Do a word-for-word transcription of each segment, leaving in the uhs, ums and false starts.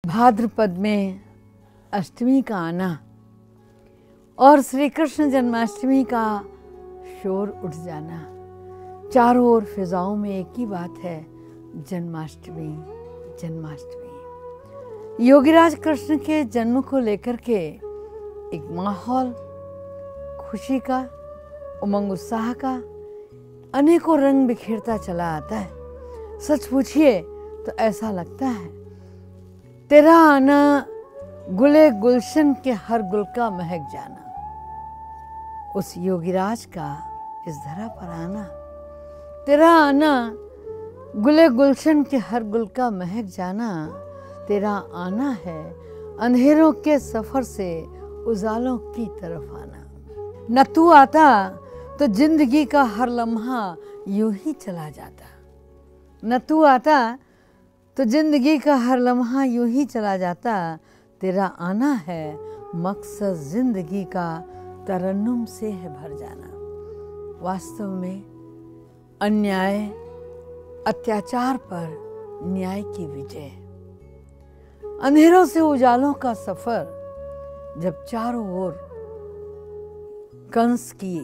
भाद्रपद में अष्टमी का आना और श्री कृष्ण जन्माष्टमी का शोर उठ जाना, चारों ओर फिजाओं में एक ही बात है, जन्माष्टमी जन्माष्टमी। योगीराज कृष्ण के जन्म को लेकर के एक माहौल खुशी का, उमंग उत्साह का, अनेकों रंग बिखेरता चला आता है। सच पूछिए तो ऐसा लगता है तेरा आना गुले गुलशन के हर गुल का महक जाना। उस योगीराज का इस धरा पर आना, तेरा आना गुले गुलशन के हर गुल का महक जाना। तेरा आना है अंधेरों के सफर से उजालों की तरफ आना। न तू आता तो जिंदगी का हर लम्हा यूं ही चला जाता। न तू आता तो जिंदगी का हर लम्हा यूं ही चला जाता। तेरा आना है मकसद जिंदगी का तरन्नुम से है भर जाना। वास्तव में अन्याय अत्याचार पर न्याय की विजय, अंधेरों से उजालों का सफर। जब चारों ओर कंस की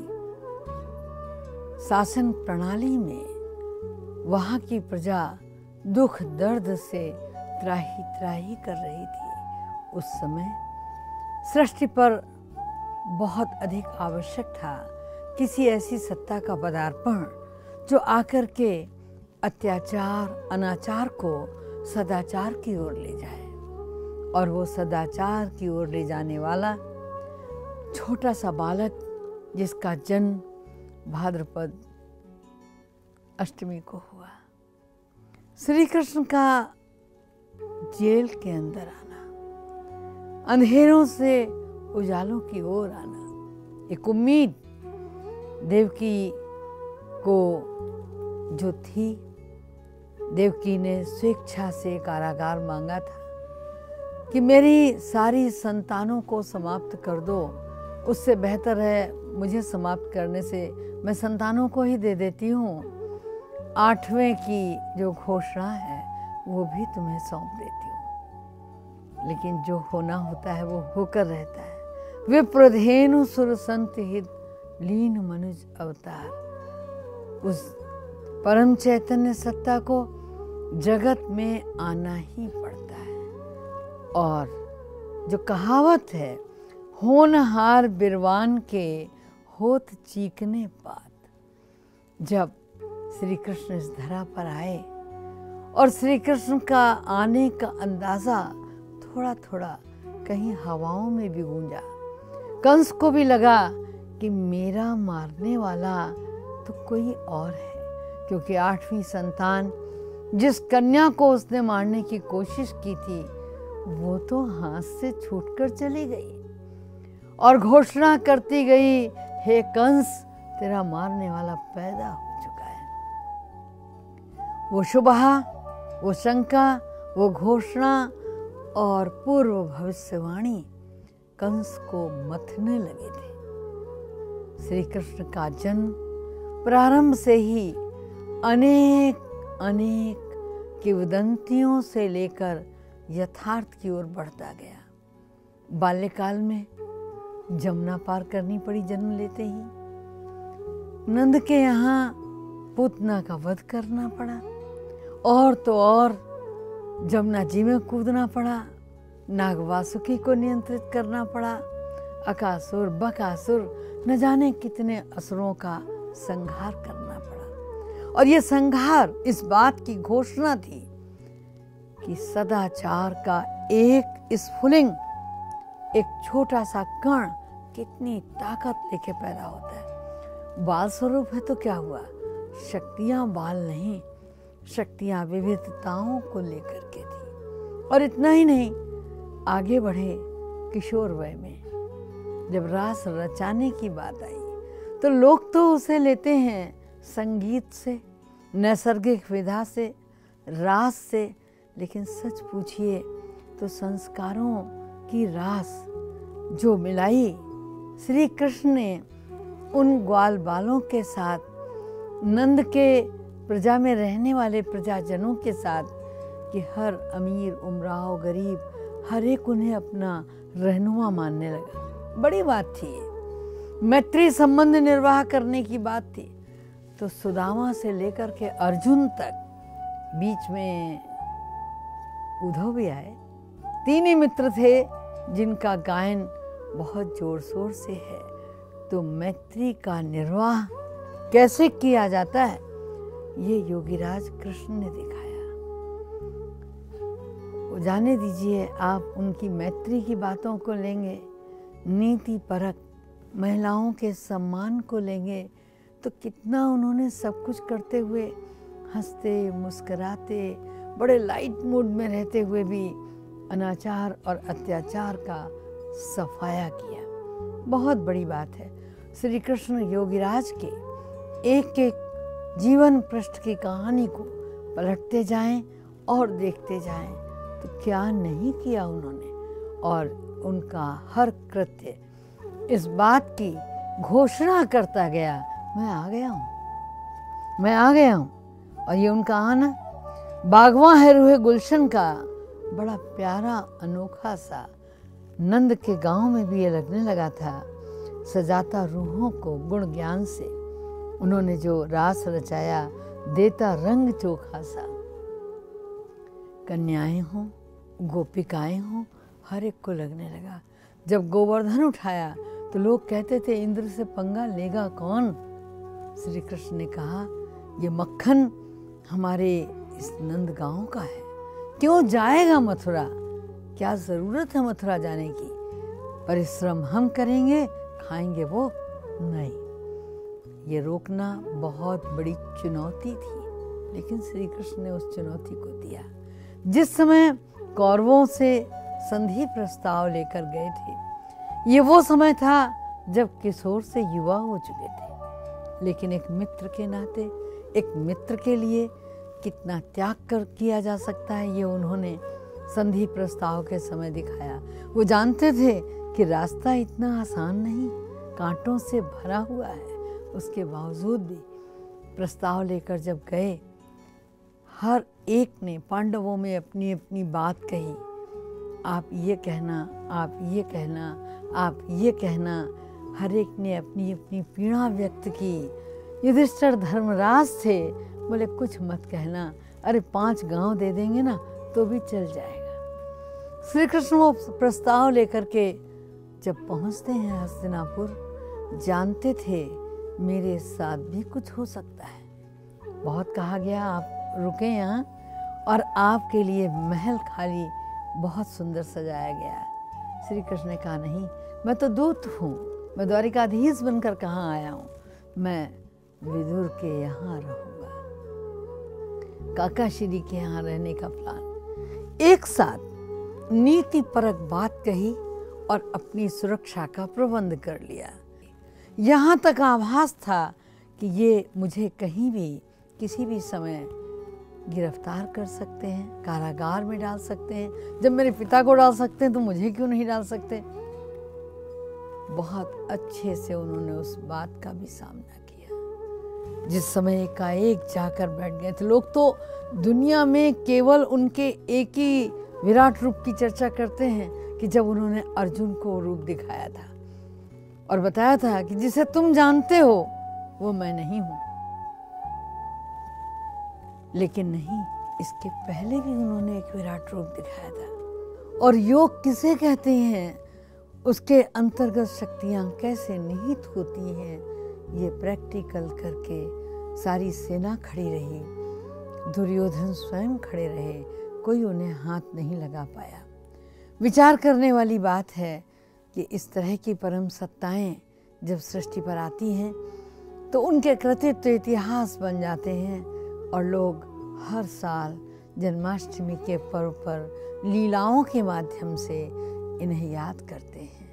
शासन प्रणाली में वहां की प्रजा दुख दर्द से त्राही त्राही कर रही थी, उस समय सृष्टि पर बहुत अधिक आवश्यक था किसी ऐसी सत्ता का पदार्पण जो आकर के अत्याचार अनाचार को सदाचार की ओर ले जाए। और वो सदाचार की ओर ले जाने वाला छोटा सा बालक जिसका जन्म भाद्रपद अष्टमी को हुआ। श्री कृष्ण का जेल के अंदर आना, अंधेरों से उजालों की ओर आना, एक उम्मीद देवकी को जो थी। देवकी ने स्वेच्छा से कारागार मांगा था कि मेरी सारी संतानों को समाप्त कर दो, उससे बेहतर है मुझे समाप्त करने से मैं संतानों को ही दे देती हूँ। आठवें की जो घोषणा है वो भी तुम्हें सौंप देती हूँ। लेकिन जो होना होता है वो होकर रहता है। विप्रधेनु सुर संत हित लीन मनुज अवतार। उस परम चैतन्य सत्ता को जगत में आना ही पड़ता है। और जो कहावत है, होनहार बिरवान के होत चीकने पात। जब श्री कृष्ण इस धरा पर आए और श्री कृष्ण का आने का अंदाजा थोड़ा थोड़ा कहीं हवाओं में भी गूंजा, कंस को भी लगा कि मेरा मारने वाला तो कोई और है, क्योंकि आठवीं संतान जिस कन्या को उसने मारने की कोशिश की थी वो तो हाथ से छूटकर चली गई और घोषणा करती गई, हे कंस, तेरा मारने वाला पैदा हो चुका है। वो शुबहा, वो शंका, वो घोषणा और पूर्व भविष्यवाणी कंस को मथने लगे थे। श्री कृष्ण का जन्म प्रारंभ से ही अनेक अनेक किंवदंतियों से लेकर यथार्थ की ओर बढ़ता गया। बाल्यकाल में जमुना पार करनी पड़ी जन्म लेते ही। नंद के यहाँ पूतना का वध करना पड़ा, और तो और जमुना जी में कूदना पड़ा, नाग वासुकी को नियंत्रित करना पड़ा, अकासुर बकासुर न जाने कितने असुरों का संहार करना पड़ा। और ये संहार इस बात की घोषणा थी कि सदाचार का एक स्फुलिंग, एक छोटा सा कण कितनी ताकत लेके पैदा होता है। बाल स्वरूप है तो क्या हुआ, शक्तियां बाल नहीं, शक्तियां विविधताओं को लेकर के थी। और इतना ही नहीं, आगे बढ़े किशोर वय में जब रास रचाने की बात आई तो लोग तो उसे लेते हैं संगीत से, नैसर्गिक विधा से, रास से, लेकिन सच पूछिए तो संस्कारों की रास जो मिलाई श्री कृष्ण ने उन ग्वाल बालों के साथ, नंद के प्रजा में रहने वाले प्रजाजनों के साथ, कि हर अमीर, उमराव, गरीब हर एक उन्हें अपना रहनुमा मानने लगा। बड़ी बात थी ये, मैत्री संबंध निर्वाह करने की बात थी। तो सुदामा से लेकर के अर्जुन तक, बीच में उद्धव भी आए। तीन ही मित्र थे जिनका गायन बहुत जोर शोर से है। तो मैत्री का निर्वाह कैसे किया जाता है, ये योगीराज कृष्ण ने दिखाया। जाने दीजिए, आप उनकी मैत्री की बातों को लेंगे, नीति परक महिलाओं के सम्मान को लेंगे, तो कितना उन्होंने सब कुछ करते हुए, हंसते मुस्कुराते, बड़े लाइट मूड में रहते हुए भी अनाचार और अत्याचार का सफाया किया। बहुत बड़ी बात है। श्री कृष्ण योगीराज के एक एक जीवन पृष्ठ की कहानी को पलटते जाएं और देखते जाएं, तो क्या नहीं किया उन्होंने। और उनका हर कृत्य इस बात की घोषणा करता गया, मैं आ गया हूँ, मैं आ गया हूँ। और ये उनका आना बागवां है रूहे गुलशन का, बड़ा प्यारा अनोखा सा नंद के गांव में भी ये लगने लगा था। सजाता रूहों को गुण ज्ञान से, उन्होंने जो रास रचाया देता रंग चोखा सा। कन्याएं हों, गोपिकाएं हों, हर एक को लगने लगा। जब गोवर्धन उठाया तो लोग कहते थे इंद्र से पंगा लेगा कौन। श्री कृष्ण ने कहा, ये मक्खन हमारे इस नंद गांव का है, क्यों जाएगा मथुरा, क्या जरूरत है मथुरा जाने की। परिश्रम हम करेंगे, खाएंगे वो नहीं। ये रोकना बहुत बड़ी चुनौती थी, लेकिन श्री कृष्ण ने उस चुनौती को दिया। जिस समय कौरवों से संधि प्रस्ताव लेकर गए थे, ये वो समय था जब किशोर से युवा हो चुके थे। लेकिन एक मित्र के नाते, एक मित्र के लिए कितना त्याग कर किया जा सकता है, ये उन्होंने संधि प्रस्ताव के समय दिखाया। वो जानते थे कि रास्ता इतना आसान नहीं, कांटों से भरा हुआ है। उसके बावजूद भी प्रस्ताव लेकर जब गए, हर एक ने पांडवों में अपनी अपनी बात कही। आप ये कहना, आप ये कहना, आप ये कहना, हर एक ने अपनी अपनी पीड़ा व्यक्त की। युधिष्ठिर धर्मराज थे, बोले कुछ मत कहना, अरे पांच गांव दे देंगे ना तो भी चल जाएगा। श्री कृष्ण वो प्रस्ताव लेकर के जब पहुंचते हैं हस्तिनापुर, जानते थे मेरे साथ भी कुछ हो सकता है। बहुत कहा गया आप रुके यहाँ, और आपके लिए महल खाली बहुत सुंदर सजाया गया। श्री कृष्ण ने कहा, नहीं, मैं तो दूत हूँ, मैं द्वारिकाधीश बनकर कहाँ आया हूँ, मैं विदुर के यहाँ रहूँगा। काकाश्री के यहाँ रहने का प्लान। एक साथ नीति परक बात कही और अपनी सुरक्षा का प्रबंध कर लिया। यहाँ तक आभास था कि ये मुझे कहीं भी किसी भी समय गिरफ्तार कर सकते हैं, कारागार में डाल सकते हैं। जब मेरे पिता को डाल सकते हैं तो मुझे क्यों नहीं डाल सकते। बहुत अच्छे से उन्होंने उस बात का भी सामना किया। जिस समय एकाएक जाकर बैठ गए थे, लोग तो दुनिया में केवल उनके एक ही विराट रूप की चर्चा करते हैं कि जब उन्होंने अर्जुन को रूप दिखाया था और बताया था कि जिसे तुम जानते हो वो मैं नहीं हूं। लेकिन नहीं, इसके पहले भी उन्होंने एक विराट रूप दिखाया था। और योग किसे कहते हैं, उसके अंतर्गत शक्तियां कैसे निहित होती हैं, ये प्रैक्टिकल करके सारी सेना खड़ी रही, दुर्योधन स्वयं खड़े रहे, कोई उन्हें हाथ नहीं लगा पाया। विचार करने वाली बात है कि इस तरह की परम सत्ताएं जब सृष्टि पर आती हैं तो उनके कृतित्व इतिहास बन जाते हैं, और लोग हर साल जन्माष्टमी के पर्व पर लीलाओं के माध्यम से इन्हें याद करते हैं।